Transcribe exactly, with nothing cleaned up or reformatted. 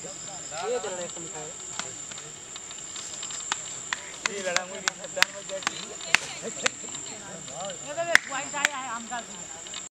ये लड़ाई कम है ये लड़ा मुझे सद्दाम में बैठी ये तो एक वाइट आया है आमदार